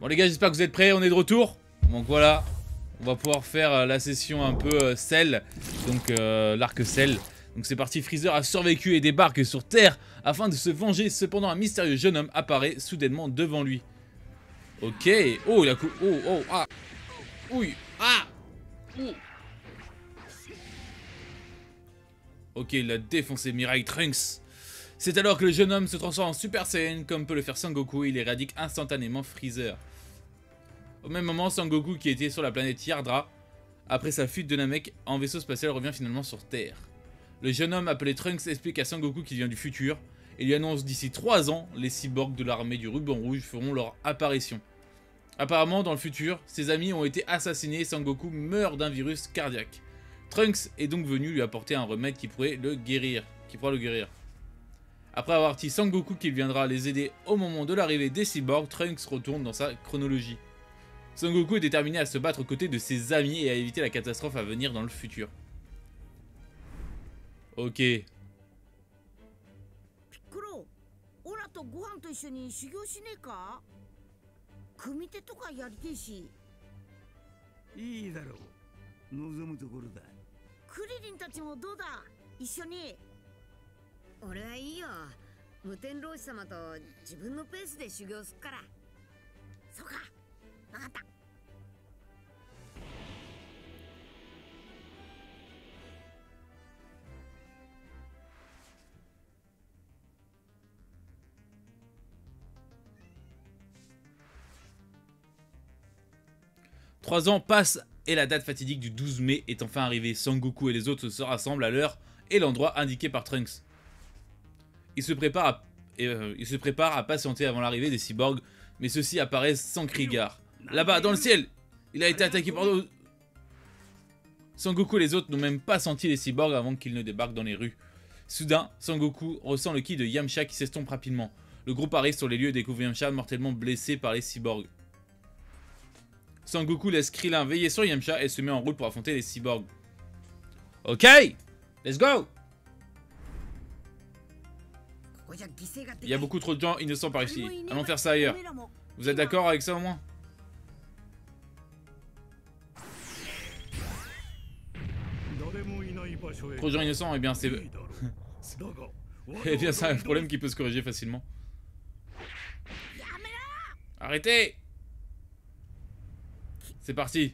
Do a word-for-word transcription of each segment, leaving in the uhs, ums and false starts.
Bon les gars, j'espère que vous êtes prêts, on est de retour. Donc voilà, on va pouvoir faire euh, la session un peu euh, Cell, donc euh, l'arc Cell. Donc c'est parti, Freezer a survécu et débarque sur Terre afin de se venger. Cependant, un mystérieux jeune homme apparaît soudainement devant lui. Ok, oh il a coup, oh, oh, ah, oui, ah, ouh. Ok, il a défoncé Mirai Trunks. C'est alors que le jeune homme se transforme en Super Saiyan comme peut le faire Sangoku et il éradique instantanément Freezer. Au même moment, Sangoku qui était sur la planète Yardra, après sa fuite de Namek en vaisseau spatial, revient finalement sur Terre. Le jeune homme appelé Trunks explique à Sangoku qu'il vient du futur et lui annonce d'ici trois ans, les cyborgs de l'armée du ruban rouge feront leur apparition. Apparemment, dans le futur, ses amis ont été assassinés et Sangoku meurt d'un virus cardiaque. Trunks est donc venu lui apporter un remède qui pourrait le guérir, qui pourra le guérir. Après avoir dit Sangoku qu'il viendra les aider au moment de l'arrivée des cyborgs, Trunks retourne dans sa chronologie. Sangoku est déterminé à se battre aux côtés de ses amis et à éviter la catastrophe à venir dans le futur. Ok. Piccolo, Oraとご飯と一緒に修行しねえか? 組手とかやりてえし。 いいだろう。望むところだ。 クリリンたちもどうだ? 一緒に。 俺はいいよ。無天老師様と自分のペースで修行すっから。 そうか。わかった。 Trois ans passent et la date fatidique du douze mai est enfin arrivée. Sangoku et les autres se rassemblent à l'heure et l'endroit indiqué par Trunks. Ils se préparent à, euh, ils se préparent à patienter avant l'arrivée des cyborgs, mais ceux-ci apparaissent sans cri gare. Là-bas, dans le ciel, il a été attaqué par d'autres. Sangoku et les autres n'ont même pas senti les cyborgs avant qu'ils ne débarquent dans les rues. Soudain, Sangoku ressent le ki de Yamcha qui s'estompe rapidement. Le groupe arrive sur les lieux et découvre Yamcha mortellement blessé par les cyborgs. Sangoku laisse Krillin veiller sur Yamcha et se met en route pour affronter les cyborgs. Ok, let's go. Il y a beaucoup trop de gens innocents par ici. Allons faire ça ailleurs. Vous êtes d'accord avec ça au moins? Trop de gens innocents, eh bien c'est... eh bien c'est un problème qui peut se corriger facilement. Arrêtez! C'est parti.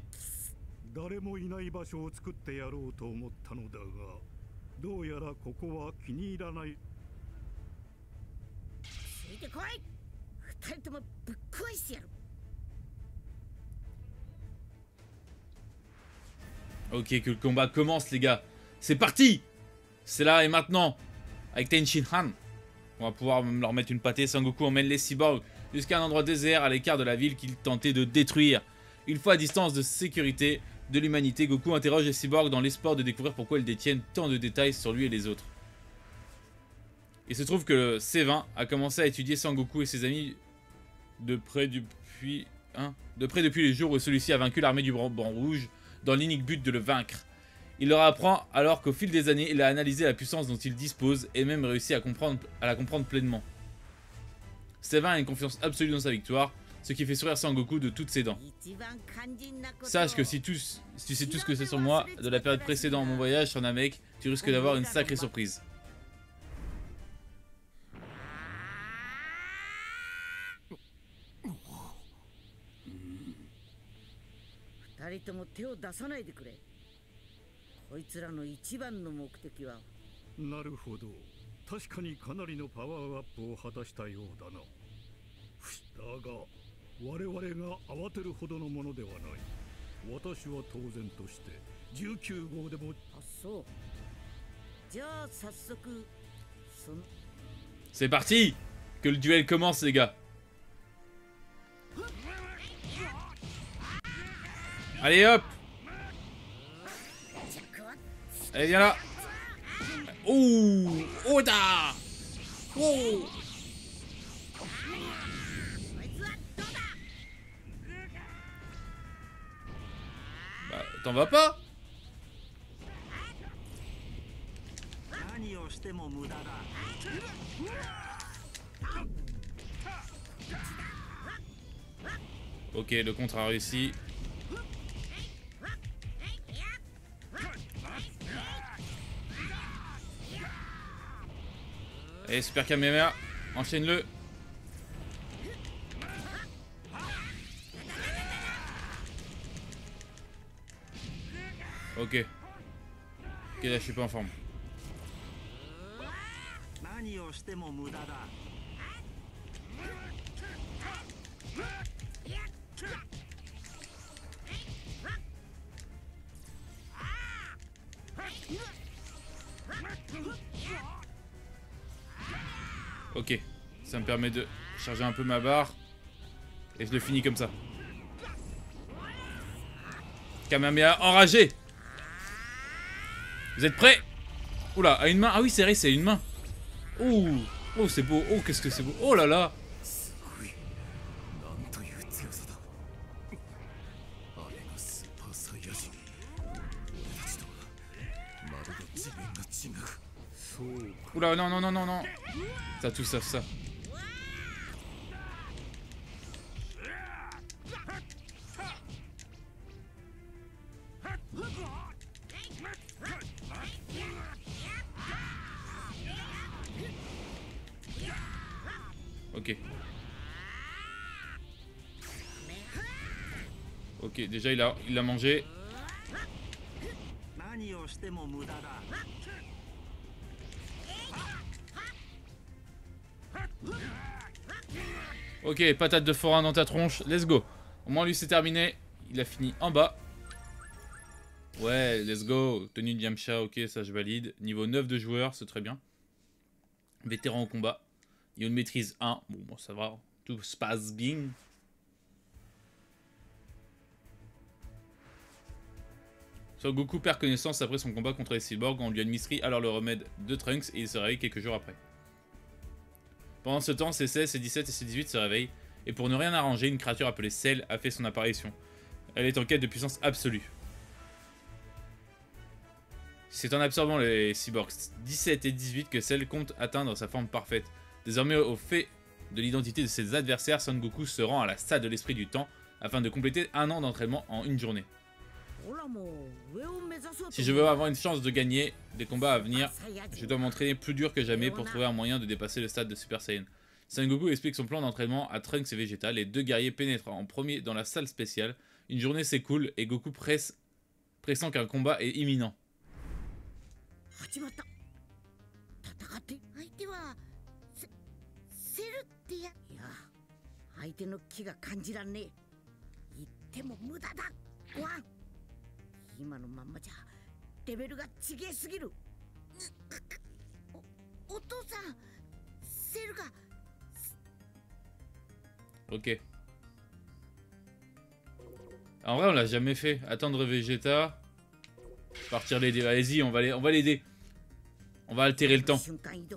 Ok, que le combat commence les gars. C'est parti. C'est là et maintenant. Avec Tenshin Han. On va pouvoir leur mettre une pâtée. Sangoku emmène les cyborgs jusqu'à un endroit désert à l'écart de la ville qu'il tentait de détruire. Une fois à distance de sécurité de l'humanité, Goku interroge les cyborgs dans l'espoir de découvrir pourquoi ils détiennent tant de détails sur lui et les autres. Il se trouve que le C vingt a commencé à étudier Sangoku et ses amis de près depuis, hein, de près depuis les jours où celui-ci a vaincu l'armée du Ruban Rouge dans l'unique but de le vaincre. Il leur apprend alors qu'au fil des années, il a analysé la puissance dont il dispose et même réussi à, comprendre, à la comprendre pleinement. C vingt a une confiance absolue dans sa victoire, ce qui fait sourire Sangoku de toutes ses dents. Sache que si, tous, si tu sais tout ce que c'est sur moi, de la période précédente mon voyage sur Namek, tu risques d'avoir une sacrée surprise. C'est parti. Que le duel commence les gars. Allez hop. Allez viens là. Ouh. Oda. Oh. Bah t'en vas pas? Ok, le contre a réussi. Allez, super Kamehameha, enchaîne-le. Ok. Ok, là je suis pas en forme. Ok, ça me permet de charger un peu ma barre. Et je le finis comme ça. Kamehameha enragé. Vous êtes prêts? Oula, à une main. Ah oui, c'est vrai, c'est une main. Ouh. Oh, c'est beau. Oh, qu'est-ce que c'est beau. Oh là là. Oula, non, non, non, non, non. Ça, tout ça, ça. Ok. Ok, déjà il a, il a mangé. Ok, patate de forain dans ta tronche, let's go. Au moins lui c'est terminé, il a fini en bas. Ouais, let's go. Tenue de Yamcha, ok, ça je valide. Niveau neuf de joueur, c'est très bien. Vétéran au combat. Il y a une maîtrise un. Bon, bon ça va. Tout se passe bien. Son Goku perd connaissance après son combat contre les cyborgs. On lui administre alors le remède de Trunks et il se réveille quelques jours après. Pendant ce temps, C seize, C dix-sept et C dix-huit se réveillent. Et pour ne rien arranger, une créature appelée Cell a fait son apparition. Elle est en quête de puissance absolue. C'est en absorbant les cyborgs dix-sept et dix-huit que Cell compte atteindre sa forme parfaite. Désormais, au fait de l'identité de ses adversaires, Son Goku se rend à la salle de l'esprit du temps afin de compléter un an d'entraînement en une journée. Si je veux avoir une chance de gagner des combats à venir, je dois m'entraîner plus dur que jamais pour trouver un moyen de dépasser le stade de Super Saiyan. Son Goku explique son plan d'entraînement à Trunks et Vegeta. Les deux guerriers pénètrent en premier dans la salle spéciale. Une journée s'écoule et Goku presse, pressant qu'un combat est imminent. Ok. En vrai, on l'a jamais fait. Attendre Vegeta. Partir l'aider. Allez-y, on va l'aider. On va l'aider. On va altérer le temps.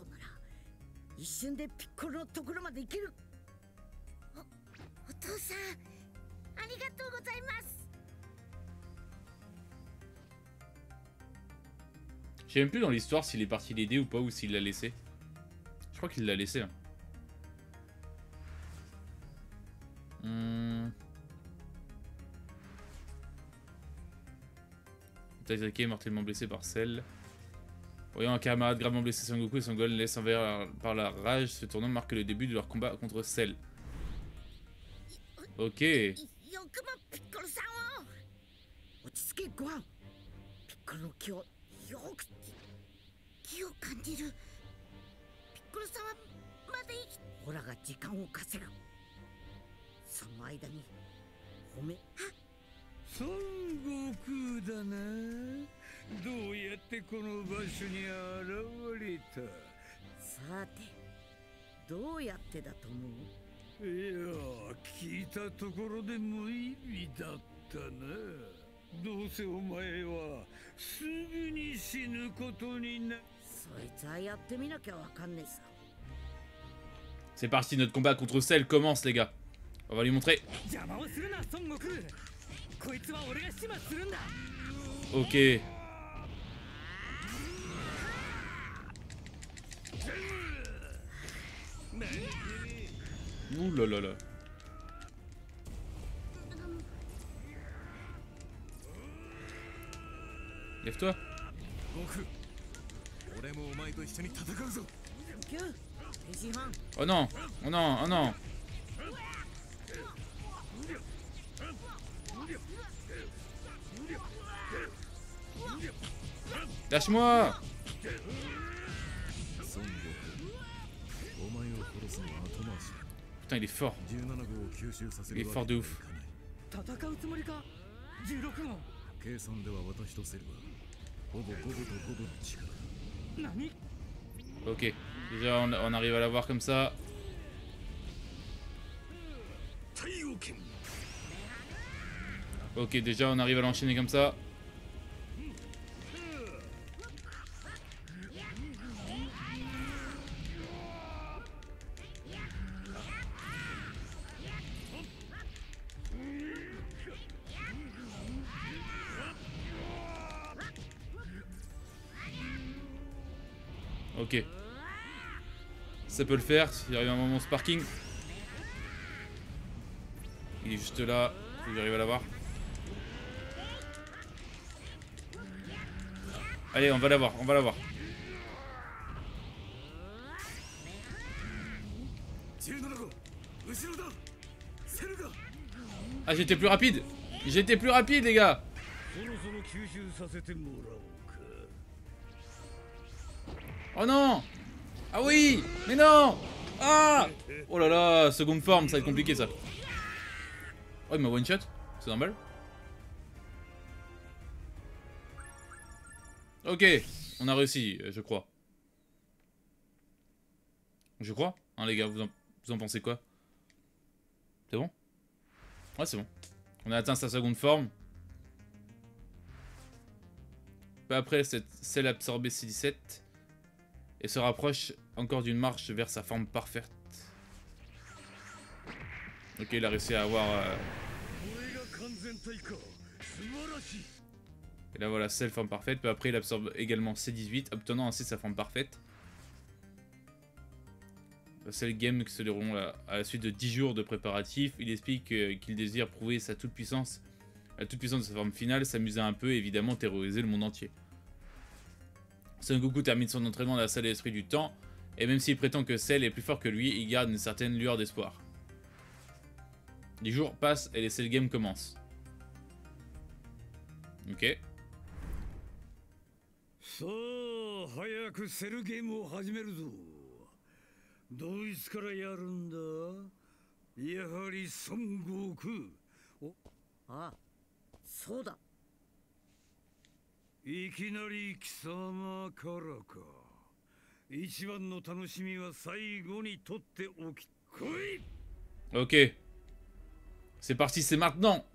Je sais même plus dans l'histoire s'il est parti l'aider ou pas, ou s'il l'a laissé. Je crois qu'il l'a laissé. Hein. Hum... Attaqué, mortellement blessé par Cell. Voyant un camarade gravement blessé, Son Goku et Son Gohan laissent envers par la rage. Ce tournant marque le début de leur combat contre Cell. Ok. Son Gokuだな。どうやってこの場所に現れた。 さて、どうやってだと思う？ いや、聞いたところで無意味だったな。どうせお前はすぐに死ぬことにな。 そいつはやってみなきゃわかんねえさ。 C'est parti, notre combat contre Cell commence, les gars. On va lui montrer. Ok. Ouh là là là. Lève-toi. Oh non, oh non, oh non. Lâche-moi. Putain, il est fort. Il est fort de ouf. Ok, déjà on, on arrive à l'avoir comme ça. Ok, déjà on arrive à l'enchaîner comme ça. Ok. Ça peut le faire, s'il arrive un moment sparking. Il est juste là, faut que j'arrive à l'avoir. Allez, on va l'avoir, on va l'avoir. Ah, j'étais plus rapide. J'étais plus rapide, les gars. Oh non. Ah oui. Mais non. Ah. Oh là là, seconde forme, ça va être compliqué ça. Oh, il m'a one shot. C'est normal. Ok, on a réussi, je crois. Je crois, hein les gars, vous en, vous en pensez quoi? C'est bon? Ouais, c'est bon. On a atteint sa seconde forme. Peu après, cette celle absorbée C dix-sept et se rapproche encore d'une marche vers sa forme parfaite. Ok, il a réussi à avoir... Euh... Et là voilà, c'est la forme parfaite. Peu après, il absorbe également C dix-huit, obtenant ainsi sa forme parfaite. C'est le game qui se déroule à la suite de dix jours de préparatifs. Il explique qu'il désire prouver sa toute puissance, la toute puissance de sa forme finale, s'amuser un peu et évidemment terroriser le monde entier. Son Goku termine son entraînement dans la salle de l'esprit du temps, et même s'il prétend que Cell est plus fort que lui, il garde une certaine lueur d'espoir. Les jours passent et les Cell Games commencent. Ok. さあ早くセルゲームを始めるぞ。どいつからやるんだ。やはり孫悟空。お、 あ、そうだ。 いきなり貴様からか。一番の楽しみは最後に取っておき。来い。 Ok. C'est parti, c'est maintenant.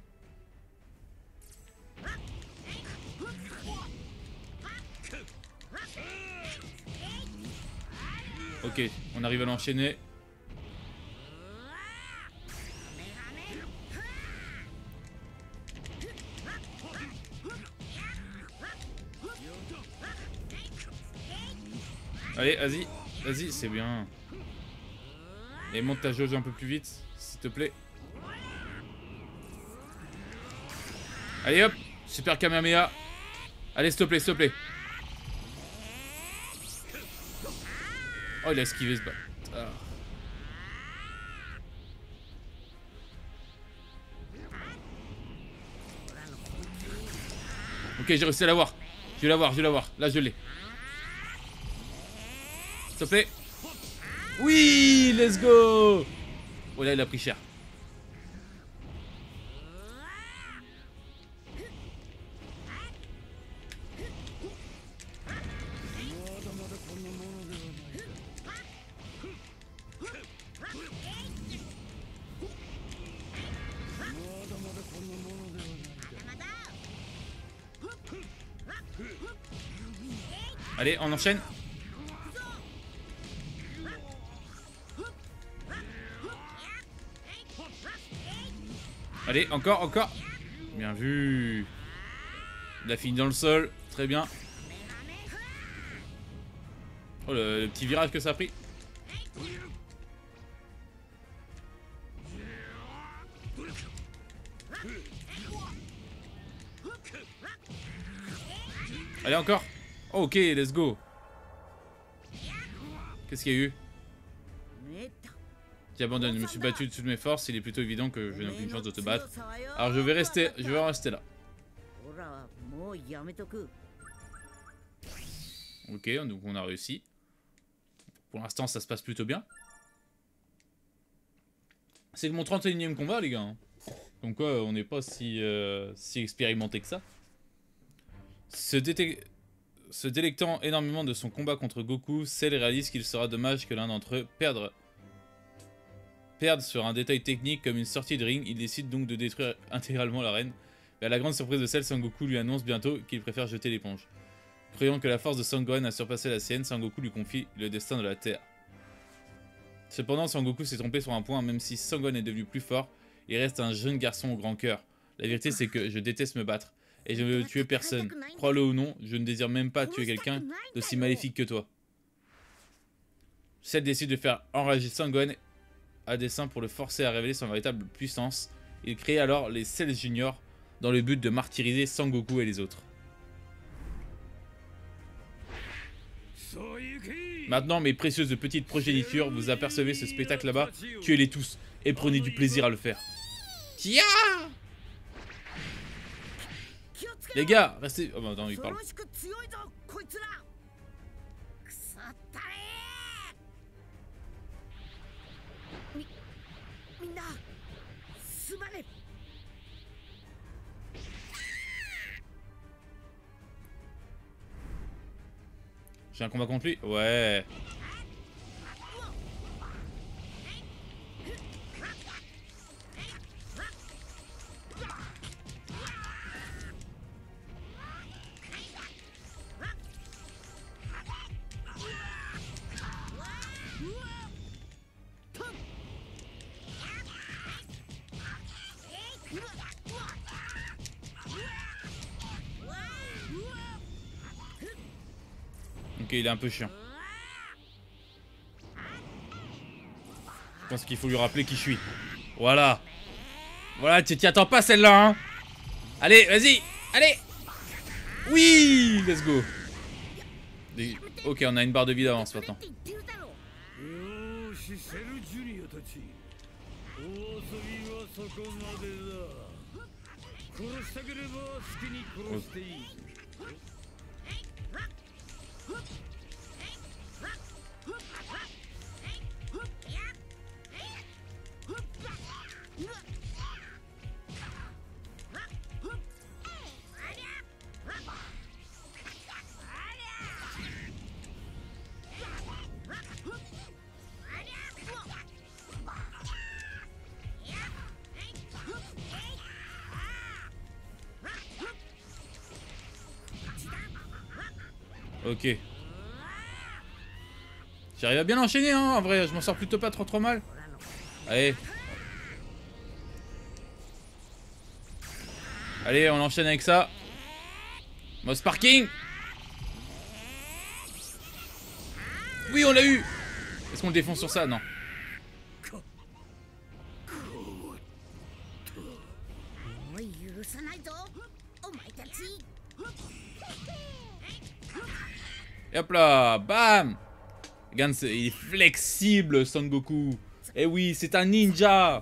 Ok, on arrive à l'enchaîner. Allez, vas-y, vas-y, c'est bien. Et monte ta jauge un peu plus vite, s'il te plaît. Allez hop, super Kamehameha. Allez, s'il te plaît, s'il te plaît. Oh, il a esquivé ce bâtard. Ok, j'ai réussi à l'avoir. Je vais l'avoir, je vais l'avoir. Là, je l'ai. S'il te plaît. Oui, let's go. Oh là, il a pris cher. Allez, on enchaîne. Allez, encore, encore. Bien vu. Il a fini dans le sol. Très bien. Oh, le, le petit virage que ça a pris. Allez, encore. Oh, ok, let's go. Qu'est-ce qu'il y a eu? J'abandonne, je me suis battu de toutes mes forces, il est plutôt évident que je n'ai aucune chance de te battre. Alors je vais rester, je vais en rester là. Ok, donc on a réussi. Pour l'instant ça se passe plutôt bien. C'est mon trente et unième combat les gars. Hein. Donc quoi, on n'est pas si, euh, si expérimenté que ça. Se, Se délectant énormément de son combat contre Goku, Cell réalise qu'il sera dommage que l'un d'entre eux perde. Perdre sur un détail technique comme une sortie de ring, il décide donc de détruire intégralement l'arène. Mais à la grande surprise de Cell, Sangoku lui annonce bientôt qu'il préfère jeter l'éponge. Croyant que la force de Sangohan a surpassé la sienne, Sangoku lui confie le destin de la Terre. Cependant, Sangoku s'est trompé sur un point, même si Sangohan est devenu plus fort, il reste un jeune garçon au grand cœur. La vérité c'est que je déteste me battre, et je ne veux tuer personne. Crois-le ou non, je ne désire même pas tuer quelqu'un d'aussi maléfique que toi. Cell décide de faire enrager Sangohan à dessein pour le forcer à révéler son véritable puissance. Il crée alors les Cells Junior dans le but de martyriser Sangoku et les autres. Maintenant, mes précieuses petites progénitures, vous apercevez ce spectacle là-bas, tuez-les tous et prenez du plaisir à le faire. Tia! Les gars, restez... Oh bah attends, il parle. J'ai un combat contre lui? Ouais. Ok, il est un peu chiant. Je pense qu'il faut lui rappeler qui je suis. Voilà. Voilà, tu t'y attends pas celle-là, hein. Allez, vas-y. Allez. Oui, let's go. Ok, on a une barre de vie d'avance maintenant. Ok. J'arrive à bien enchaîner, hein, en vrai, je m'en sors plutôt pas trop trop mal. Allez. Allez, on enchaîne avec ça. Moss Parking. Oui, on l'a eu. Est-ce qu'on le défonce sur ça? Non. Et hop là, bam. Regarde, il est flexible, Sangoku. Eh oui, c'est un ninja.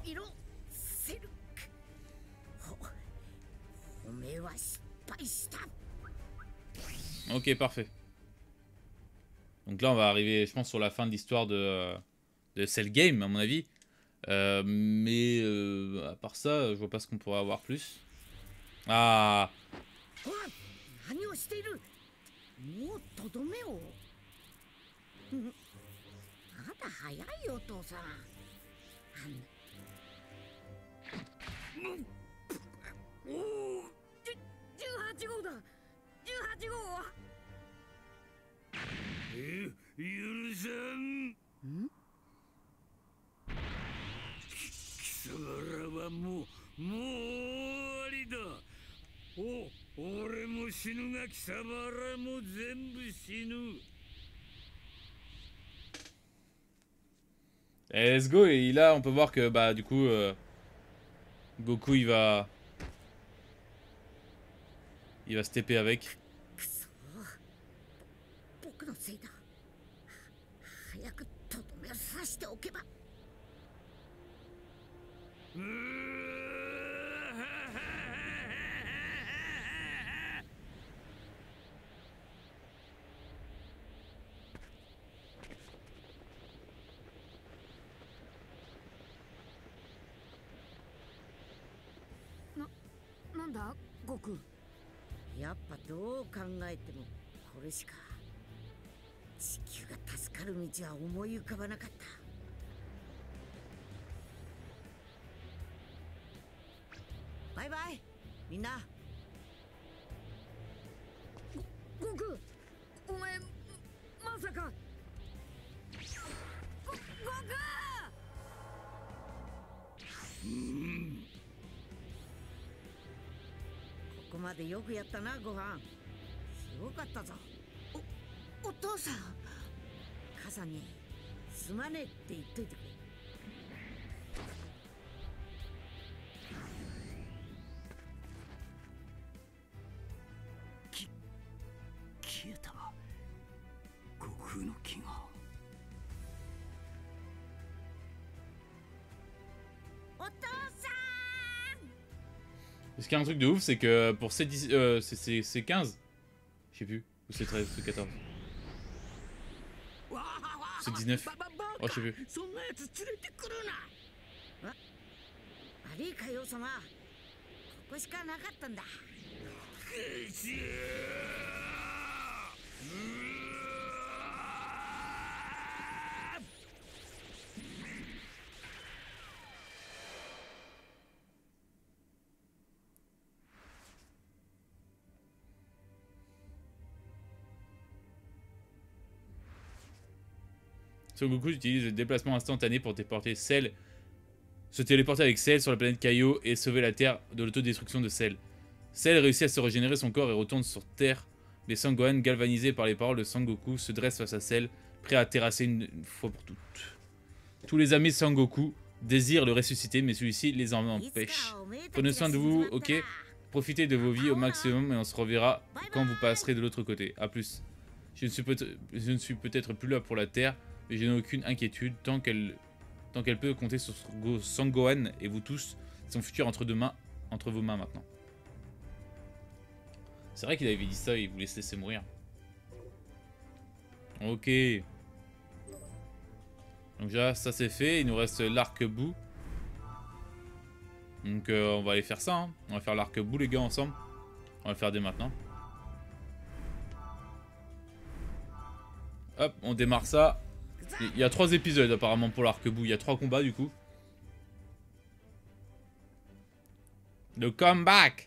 Ok, parfait. Donc là, on va arriver, je pense, sur la fin de l'histoire de, de Cell Game, à mon avis. Euh, mais euh, à part ça, je vois pas ce qu'on pourrait avoir plus. Ah. Let's go. Et là on peut voir que bah du coup euh, Goku il va Il va se T P avec. くそ僕のせいだ早くとどめを刺しておけばうなんだ悟空。 やっぱどう考えてもこれしか地球が助かる道は思い浮かばなかった。バイバイみんな。 悟空、お前まさか。ご悟空。 ここまでよくやったなご飯。すごかったぞ。おお父さん母さんにすまねえって言っといてくれ。 き消えた悟空の気が。 お父さん Ce qui est un truc de ouf, c'est que pour ces dix, euh, c'est quinze, je sais plus, ou c'est treize, c'est quatorze. C'est dix-neuf. Oh, je sais plus. そんなやつ連れてくるな。あ、悪いかよ様。ここしかなかったんだ。 Son Goku utilise le déplacement instantané pour téléporter Cell, se téléporter avec Cell sur la planète Kaio et sauver la Terre de l'autodestruction de Cell. Cell réussit à se régénérer son corps et retourne sur Terre, mais Sangohan, galvanisé par les paroles de Sangoku, se dresse face à Cell, prêt à terrasser une, une fois pour toutes. Tous les amis de Sangoku désirent le ressusciter, mais celui-ci les en empêche. Prenez soin de vous, ok? Profitez de vos vies au maximum et on se reverra quand vous passerez de l'autre côté. A plus. Je ne suis peut-être plus là pour la Terre, mais je n'ai aucune inquiétude tant qu'elle tant qu'elle peut compter sur Sangohan et vous tous, son futur entre, deux mains, entre vos mains maintenant. C'est vrai qu'il avait dit ça et il voulait se laisser mourir. Ok. Donc déjà, ça c'est fait. Il nous reste l'arc-bout. Donc euh, on va aller faire ça. Hein. On va faire l'arc-bout les gars ensemble. On va le faire dès maintenant. Hop, on démarre ça. Il y a trois épisodes apparemment pour l'arc-bout. Il y a trois combats du coup. Le comeback.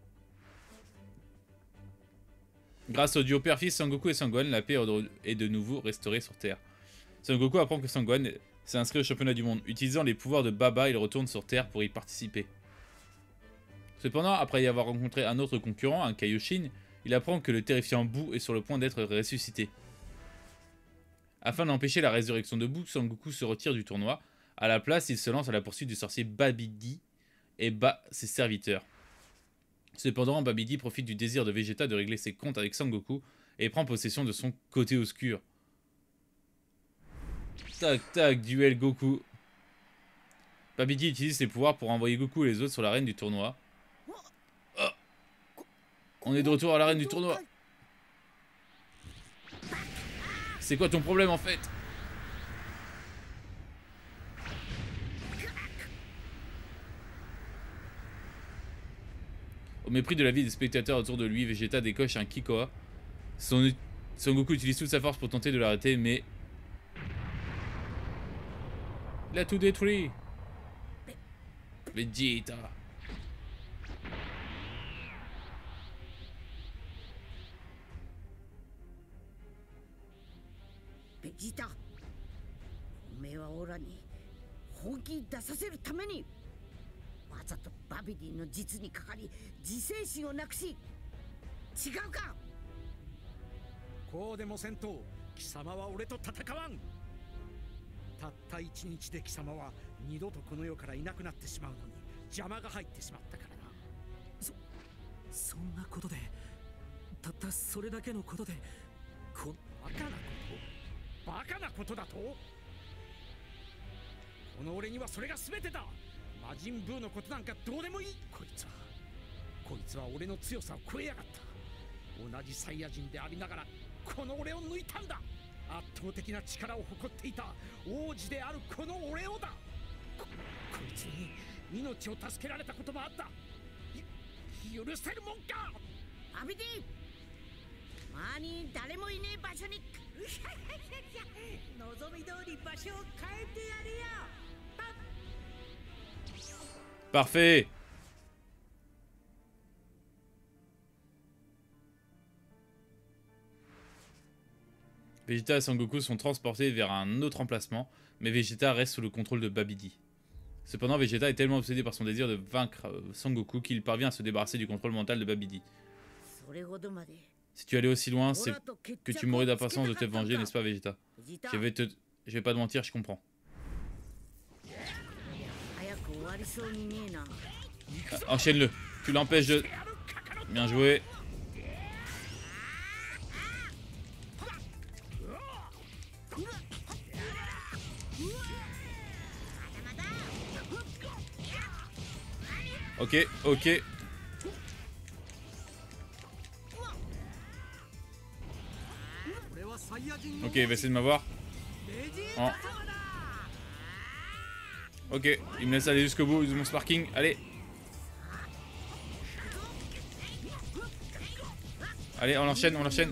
Grâce au duo père-fils Sangoku et Sangohan, la paix est de nouveau restaurée sur Terre. Sangoku apprend que Sangohan s'est inscrit au championnat du monde. Utilisant les pouvoirs de Baba, il retourne sur Terre pour y participer. Cependant, après y avoir rencontré un autre concurrent, un Kaioshin, il apprend que le terrifiant Boo est sur le point d'être ressuscité. Afin d'empêcher la résurrection de Boo, Sangoku se retire du tournoi. À la place, il se lance à la poursuite du sorcier Babidi et bat ses serviteurs. Cependant, Babidi profite du désir de Vegeta de régler ses comptes avec Sangoku et prend possession de son côté obscur. Tac tac, duel Goku. Babidi utilise ses pouvoirs pour envoyer Goku et les autres sur l'arène du tournoi. Oh. On est de retour à l'arène du tournoi. C'est quoi ton problème en fait? Au mépris de la vie des spectateurs autour de lui, Vegeta décoche un Kikoa. Son, Son Goku utilise toute sa force pour tenter de l'arrêter, mais... il a tout détruit. Vegeta. Vegeta, おめえはオラに本気出させるためにわざとバビディの実にかかり自制心をなくし、違うか？ こうでもせんと貴様は俺と戦わん。たった一日で貴様は二度とこの世からいなくなってしまうのに邪魔が入ってしまったからな。 そそんなことでたったそれだけのことでこバカなことバカなことだとこの俺にはそれが全てだ。魔人ブーのことなんかどうでもいい。こいつはこいつは俺の強さを超えやがった。同じサイヤ人でありながらこの俺を抜いたんだ。圧倒的な力を誇っていた王子であるこの俺をだ。 こ, こいつに命を助けられたこともあった。許せるもんか。 アビディ周りに誰もいねえ場所に望み通り場所を変えてやるよ。 Parfait. Vegeta et Sangoku sont transportés vers un autre emplacement, mais Vegeta reste sous le contrôle de Babidi. Cependant, Vegeta est tellement obsédé par son désir de vaincre Sangoku qu'il parvient à se débarrasser du contrôle mental de Babidi. Si tu allais aussi loin, c'est que tu mourrais d'impatience de te venger, n'est-ce pas, Vegeta? Je vais te... Je vais pas te mentir, je comprends. Ah, enchaîne-le. Tu l'empêches de... Bien joué. Ok, ok. Ok, il va essayer de m'avoir. Oh. Ok, il me laisse aller jusqu'au bout de mon sparking. Allez. Allez, on l'enchaîne, on l'enchaîne.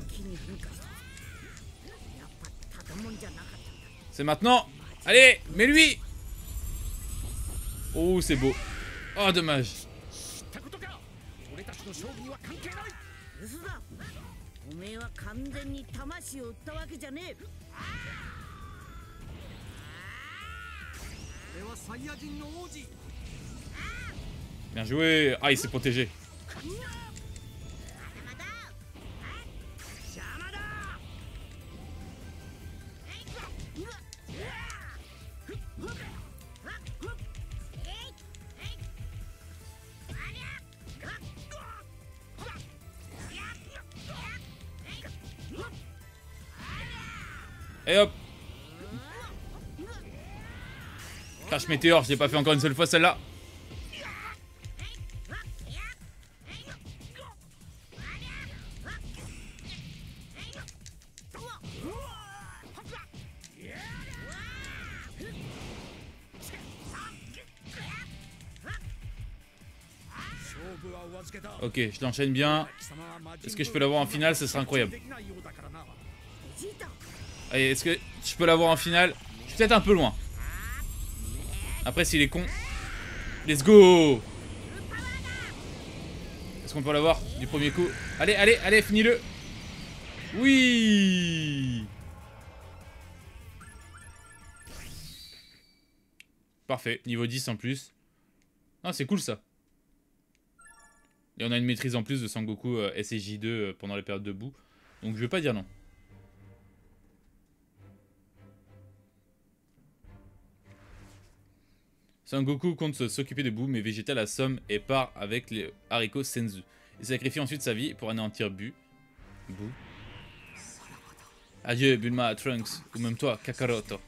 C'est maintenant. Allez, mets-lui. Oh, c'est beau. Oh, dommage. Bien joué. Ah, il s'est protégé. Et hop. Crash météore, je l'ai pas fait encore une seule fois celle-là. Ok, je l'enchaîne bien. Est-ce que je peux l'avoir en finale? Ce serait incroyable. Allez, est-ce que je peux l'avoir en finale? Je suis peut-être un peu loin. Après, s'il est con. Let's go! Est-ce qu'on peut l'avoir du premier coup? Allez, allez, allez, finis-le! Oui! Parfait, niveau dix en plus. Ah, c'est cool ça. Et on a une maîtrise en plus de Sangoku euh, S J deux euh, pendant les périodes de boue. Donc je vais pas dire non. Sangoku compte s'occuper de Buu, mais Vegeta l'assomme et part avec les haricots Senzu. Il sacrifie ensuite sa vie pour anéantir Buu. Buu. Adieu Bulma, Trunks, ou même toi, Kakaroto.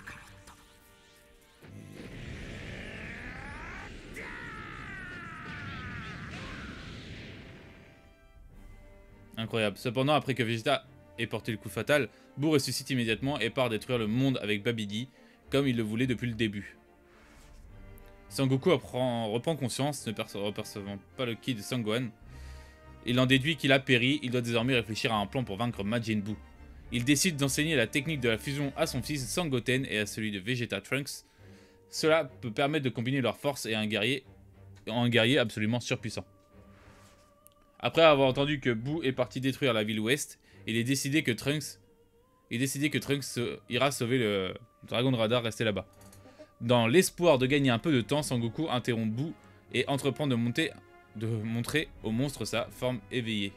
Incroyable. Cependant, après que Vegeta ait porté le coup fatal, Buu ressuscite immédiatement et part détruire le monde avec Babidi, comme il le voulait depuis le début. Sangoku apprend, reprend conscience, ne percevant pas le ki de Sangohan. Il en déduit qu'il a péri, il doit désormais réfléchir à un plan pour vaincre Majin Buu. Il décide d'enseigner la technique de la fusion à son fils Sangoten et à celui de Vegeta Trunks. Cela peut permettre de combiner leurs forces et un guerrier, un guerrier absolument surpuissant. Après avoir entendu que Buu est parti détruire la ville ouest, il est décidé que Trunks, il est décidé que Trunks ira sauver le dragon de radar resté là-bas. Dans l'espoir de gagner un peu de temps, Sangoku interrompt Buu et entreprend de, monter, de montrer au monstre sa forme éveillée.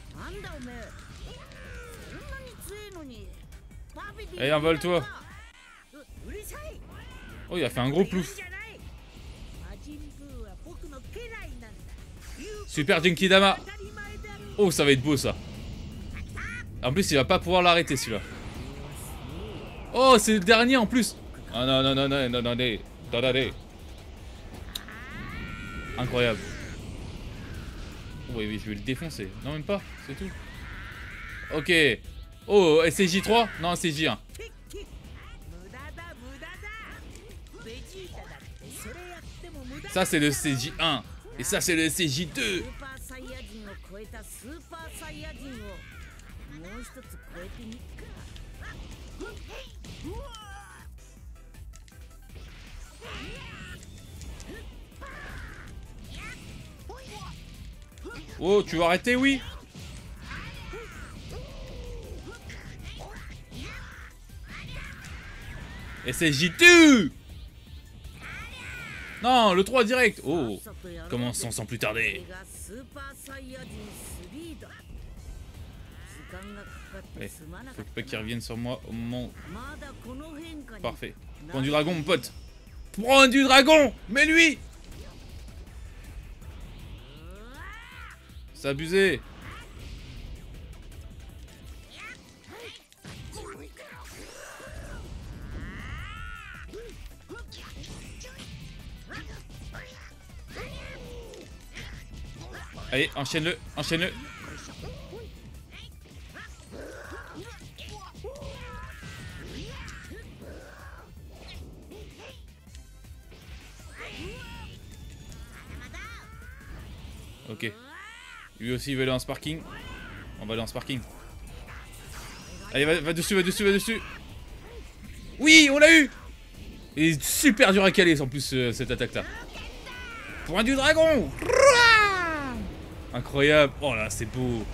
Allez, envole-toi. Oh, il a fait un gros plouf. Super Genkidama. Oh, ça va être beau ça. En plus, il va pas pouvoir l'arrêter celui-là. Oh, c'est le dernier en plus. Ah non, non, non, non, non, non, non, non, non. Incroyable. Oui, oui, je vais le défoncer. Non, même pas, c'est tout. Ok. Oh, S C J trois? Non, S C J un. Ça, c'est le S C J un. Et ça, c'est le S C J deux. Oh, tu vas arrêter, oui? S C J deux. Non, le trois direct. Oh, commençons sans plus tarder. Ouais, faut pas qu'il revienne sur moi au moment... Parfait. Point du dragon, mon pote. Point du dragon. Mais lui, c'est abusé. Allez, enchaîne-le, enchaîne-le. Ok. Lui aussi il veut aller en sparking. On va aller en sparking. Allez, va, va dessus, va dessus, va dessus. Oui, on l'a eu. Il est super dur à caler en plus euh, cette attaque là. Point du dragon. Incroyable. Oh là, c'est beau.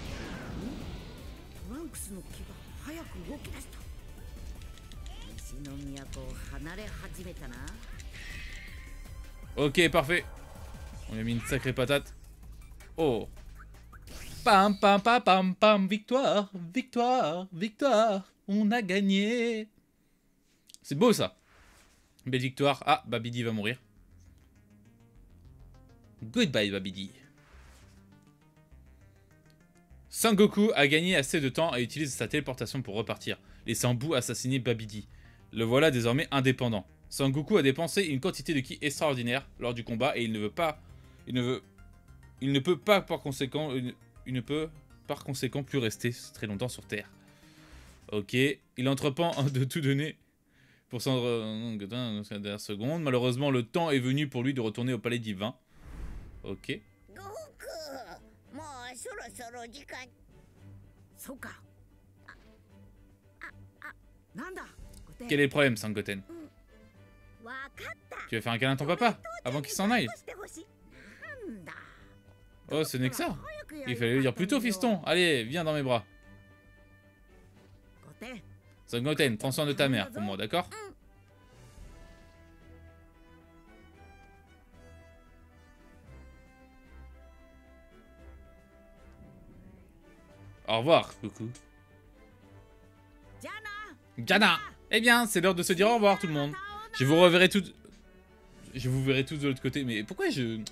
Ok, parfait. On lui a mis une sacrée patate. Oh. Pam pam pam pam pam. Victoire, victoire, victoire. On a gagné. C'est beau ça. Belle victoire. Ah, Babidi va mourir. Goodbye Babidi. Sangoku a gagné assez de temps et utilise sa téléportation pour repartir, laissant Boo assassiner Babidi. Le voilà désormais indépendant. Sangoku a dépensé une quantité de ki extraordinaire lors du combat et il ne veut pas, il ne veut, il ne peut pas par conséquent, il, il ne peut par conséquent plus rester très longtemps sur Terre. Ok, il entreprend de tout donner pour s'en dernière seconde. Malheureusement, le temps est venu pour lui de retourner au palais divin. Ok. Quel est le problème, Sangoten? Tu vas faire un câlin à ton papa avant qu'il s'en aille? Oh, ce n'est que ça. Il fallait le dire plus tôt, fiston. Allez, viens dans mes bras. Sangoten, prends soin de ta mère pour moi, d'accord? Au revoir, coucou. Jana. Eh bien, c'est l'heure de se dire au revoir, tout le monde. Je vous reverrai tout... Je vous verrai tous de l'autre côté. Mais pourquoi je...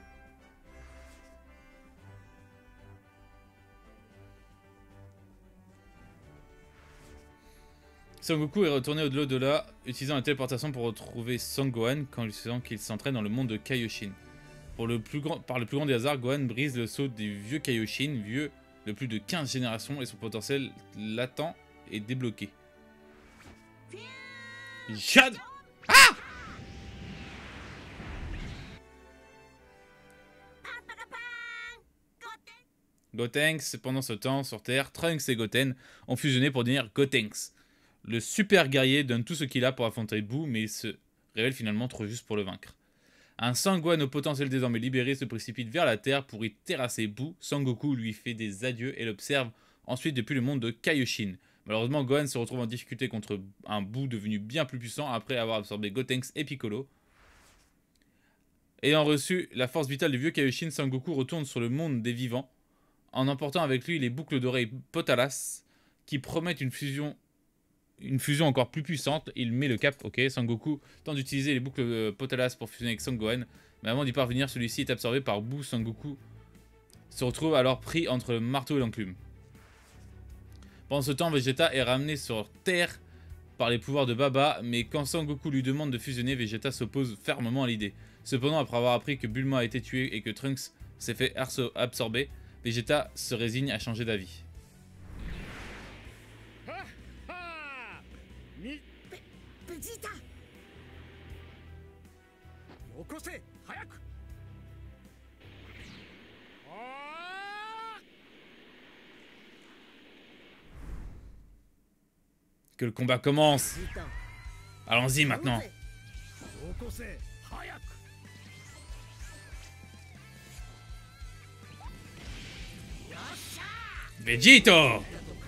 Sangoku est retourné au-delà, utilisant la téléportation pour retrouver Son Gohan quand il sent qu'il s'entraîne dans le monde de Kaioshin. Pour le plus grand... Par le plus grand des hasards, Gohan brise le sceau des vieux Kaioshin, vieux de plus de quinze générations, et son potentiel latent est débloqué. Jade. Ah! Gotenks, pendant ce temps, sur Terre, Trunks et Goten ont fusionné pour devenir Gotenks. Le super guerrier donne tout ce qu'il a pour affronter Boo, mais il se révèle finalement trop juste pour le vaincre. Un Sangohan au potentiel désormais libéré se précipite vers la Terre pour y terrasser Boo. Sangoku lui fait des adieux et l'observe ensuite depuis le monde de Kaioshin. Malheureusement, Gohan se retrouve en difficulté contre un Boo devenu bien plus puissant après avoir absorbé Gotenks et Piccolo. Ayant reçu la force vitale du vieux Kaioshin, Sangoku retourne sur le monde des vivants, en emportant avec lui les boucles d'oreilles Potalas, qui promettent une fusion une fusion encore plus puissante. Il met le cap. Ok, Sangoku tente d'utiliser les boucles euh, Potalas pour fusionner avec Son Gohan. Mais avant d'y parvenir, celui-ci est absorbé par Boo. Sangoku se retrouve alors pris entre le marteau et l'enclume. Pendant ce temps, Vegeta est ramené sur Terre par les pouvoirs de Baba, mais quand Sangoku lui demande de fusionner, Vegeta s'oppose fermement à l'idée. Cependant, après avoir appris que Bulma a été tué et que Trunks s'est fait absorber, Vegeta se résigne à changer d'avis. Vegeta! Que le combat commence. Allons-y maintenant. Vegito!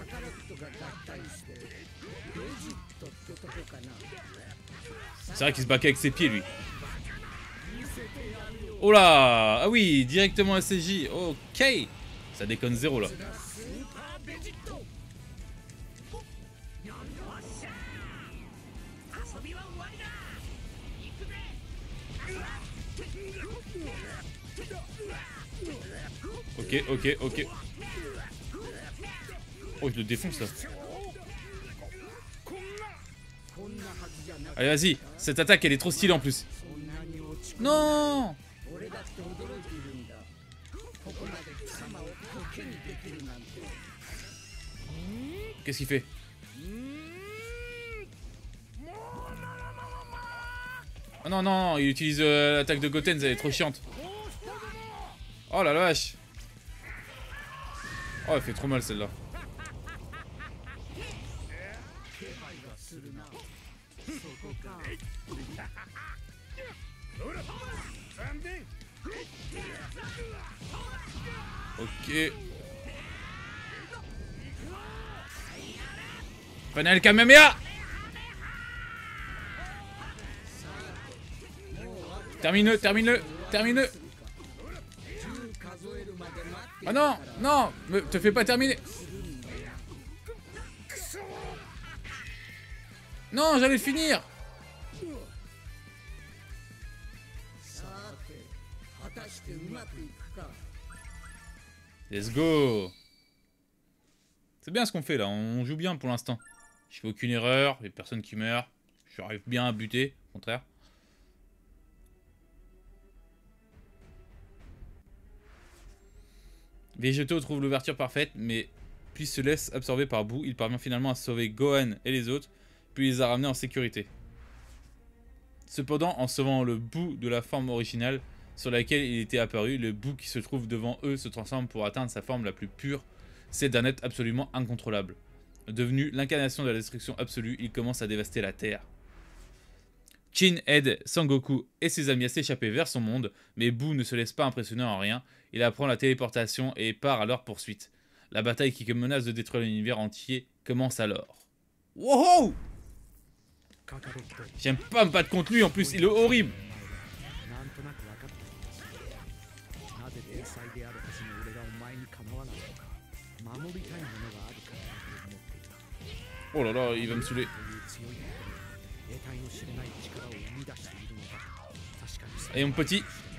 C'est vrai qu'il se bat avec ses pieds lui. Oh là! Ah oui, directement S S J. Ok. Ça déconne zéro là. Ok, ok, ok. Oh, je le défonce là. Allez, vas-y. Cette attaque, elle est trop stylée en plus. Non! Qu'est-ce qu'il fait? Oh non, non, il utilise euh, l'attaque de Goten, elle est trop chiante. Oh la vache. Oh, elle fait trop mal celle-là. Ok. Panel Kamehameha. Termine-le, termine-le, termine-le. Oh non, non, me, te fais pas terminer. Non, j'allais finir. Let's go. C'est bien ce qu'on fait là, on joue bien pour l'instant. Je fais aucune erreur, il n'y a personne qui meurt. J'arrive bien à buter, au contraire. Végéto trouve l'ouverture parfaite, mais puis se laisse absorber par Boo. Il parvient finalement à sauver Gohan et les autres, puis les a ramenés en sécurité. Cependant, en sauvant le Boo de la forme originale sur laquelle il était apparu, le Boo qui se trouve devant eux se transforme pour atteindre sa forme la plus pure, celle d'un être absolument incontrôlable. Devenu l'incarnation de la destruction absolue, il commence à dévaster la Terre. Chin aide Sangoku et ses amis à s'échapper vers son monde, mais Boo ne se laisse pas impressionner en rien. Il apprend la téléportation et part à leur poursuite. La bataille qui menace de détruire l'univers entier commence alors. Wow! J'aime pas me battre contre lui, en plus il est horrible. Oh là là, il va me saouler. Allez mon petit.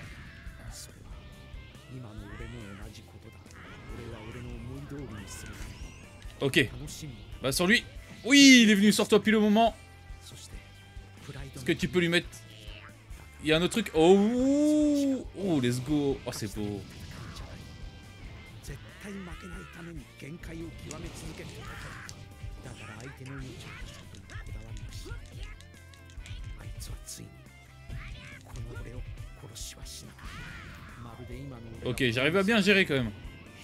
Ok. Bah sur lui. Oui, il est venu sur toi pile au moment. Est-ce que tu peux lui mettre... Il y a un autre truc. Oh, oh, let's go. Oh, c'est beau. Ok, j'arrive à bien gérer quand même.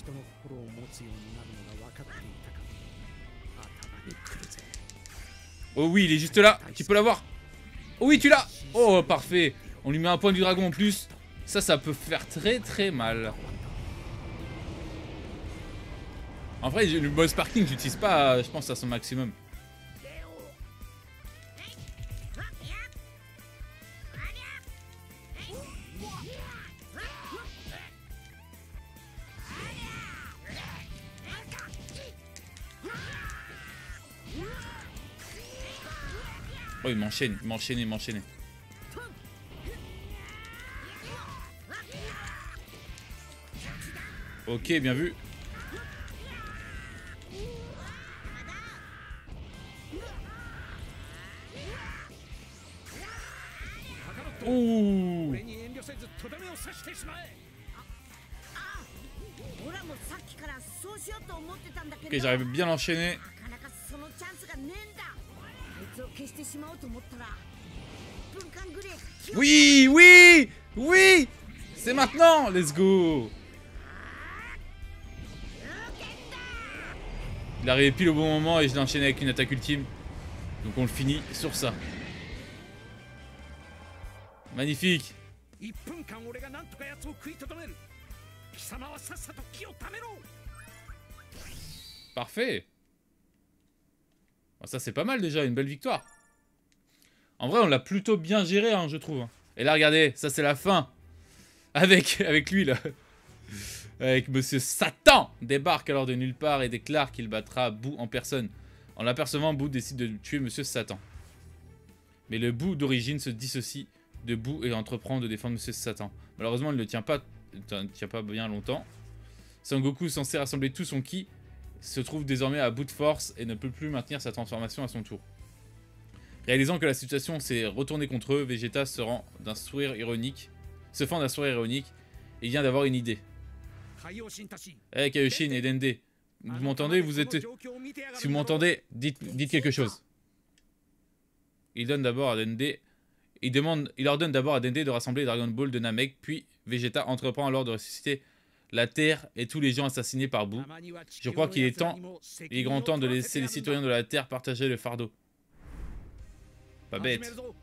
Oh oui, il est juste là. Tu peux l'avoir. Oh oui, tu l'as. Oh, parfait. On lui met un point du dragon en plus. Ça, ça peut faire très très mal. En vrai, le boss parking, j'utilise pas, je pense, à son maximum. Oh, il m'enchaîne, il m'enchaîne, il m'enchaîne. Ok, bien vu. Ouh. 俺に遠慮せずとどめを刺してしまえ。 俺もさっきからそうしようと思ってたんだけ Ok, ど、 j'arrive bien à l'enchaîner. なかなかそのチャンスがねえんだ。あいつを消してしまおうと思ったらいっぷんかんぐらい Oui, oui, oui. C'est maintenant. Let's go. Il est arrivé pile au bon moment et je l'ai enchaîné avec une attaque ultime. Donc on le finit sur ça. Magnifique. いっぷんかん俺がなんとか奴を食いとどめる。貴様はさっさと気をためろ。 Parfait. Bon, ça c'est pas mal déjà, une belle victoire. En vrai on l'a plutôt bien géré hein, je trouve. Et là regardez, ça c'est la fin. Avec, avec lui là. Avec Monsieur Satan débarque alors de nulle part et déclare qu'il battra Boo en personne. En l'apercevant, Boo décide de tuer Monsieur Satan. Mais le Boo d'origine se dissocie de Boo et entreprend de défendre Monsieur Satan. Malheureusement il ne tient pas, ne tient pas bien longtemps. Sangoku, censé rassembler tout son ki, se trouve désormais à bout de force et ne peut plus maintenir sa transformation à son tour. Réalisant que la situation s'est retournée contre eux, Vegeta se rend d'un sourire ironique, se fend d'un sourire ironique et vient d'avoir une idée. Eh hey, Kaioshin et Dende, vous m'entendez? Vous êtes... Si vous m'entendez, dites, dites quelque chose. Il donne d'abord à Dende... Il, demande... Il ordonne d'abord à Dende de rassembler les Dragon Ball de Namek, puis Vegeta entreprend alors de ressusciter la Terre et tous les gens assassinés par Boo. Je crois qu'il est temps, il est grand temps de laisser les citoyens de la Terre partager le fardeau. Pas bête.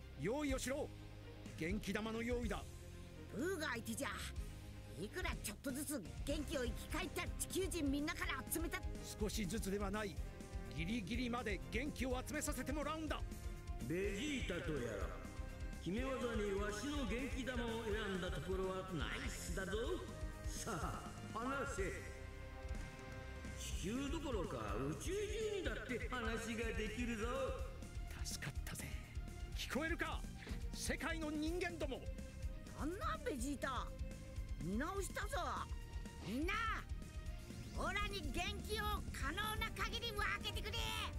ブーが相手じゃいくらちょっとずつ元気を生き返った地球人みんなから集めた。 少しずつではない。ギリギリまで元気を集めさせてもらうんだ。 ベジータとやら決め技にわしの元気玉を選んだところはナイスだぞ。さあ話せ。地球どころか宇宙中にだって話ができるぞ。 助かったぜ。聞こえるか、世界の人間ども。 なんなんベジータ、見直したぞ。みんなオラに元気を可能な限り分けてくれ。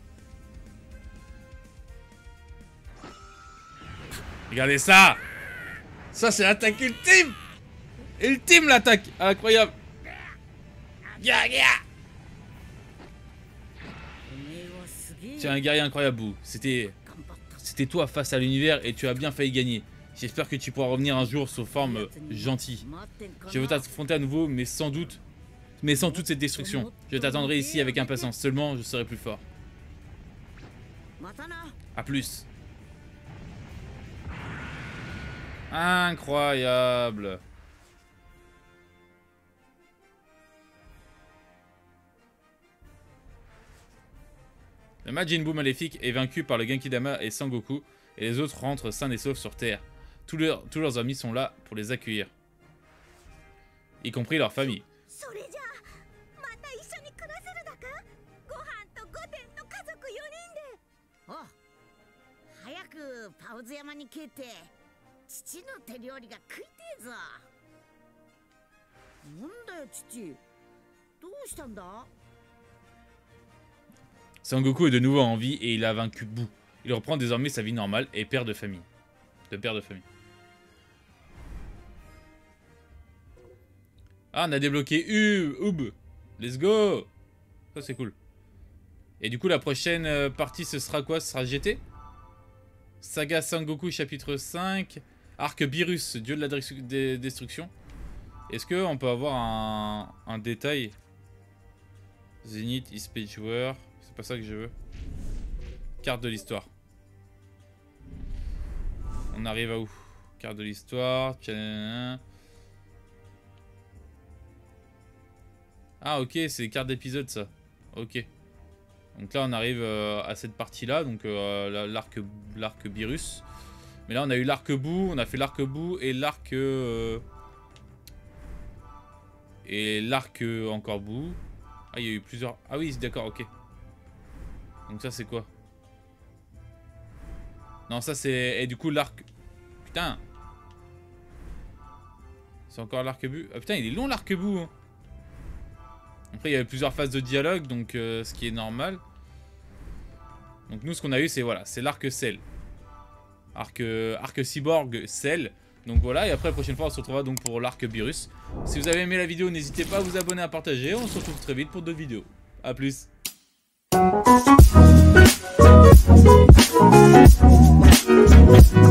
Regardez ça. Ça c'est l'attaque ultime. Ultime l'attaque. Incroyable. Yeah, yeah. Tu es un guerrier incroyable, Boo. C'était... C'était toi face à l'univers et tu as bien failli gagner. J'espère que tu pourras revenir un jour sous forme gentille. Je veux t'affronter à nouveau, mais sans doute... Mais sans toute cette destruction. Je t'attendrai ici avec impatience. Seulement, je serai plus fort. A plus. Incroyable. Le Majin Buu maléfique est vaincu par le Genkidama et Sangoku, et les autres rentrent sains et saufs sur Terre. Tous leurs, tous leurs amis sont là pour les accueillir, y compris leur famille. Sangoku est de nouveau en vie et il a vaincu Boo. Il reprend désormais sa vie normale et père de famille. De père de famille. Ah, on a débloqué U, Ub. Let's go. Ça c'est cool. Et du coup la prochaine partie ce sera quoi? Ce sera G T? Saga Sangoku chapitre cinq. Arc Beerus, dieu de la destruction. Est-ce qu'on peut avoir un, un détail? Zenith, is page war. C'est pas ça que je veux. Carte de l'histoire. On arrive à où? Carte de l'histoire. Ah ok, c'est carte d'épisode ça. Ok. Donc là on arrive euh, à cette partie là. Donc euh, l'arc l'arc Beerus. Mais là on a eu l'arc Boo. On a fait l'arc Boo et l'arc... Euh, et l'arc euh, encore Boo. Ah il y a eu plusieurs... Ah oui d'accord ok. Donc ça c'est quoi? Non, ça c'est... Et du coup, l'arc... Putain. C'est encore l'arc-bout. Ah putain, il est long l'arc-bout. Hein. Après, il y avait plusieurs phases de dialogue, donc euh, ce qui est normal. Donc nous, ce qu'on a eu, c'est voilà, c'est l'arc Cell. Arc, euh, arc Cyborg Cell. Donc voilà, et après la prochaine fois, on se retrouvera donc pour l'arc Beerus. Si vous avez aimé la vidéo, n'hésitez pas à vous abonner, à partager. On se retrouve très vite pour d'autres vidéos. A plus. We'll be right back.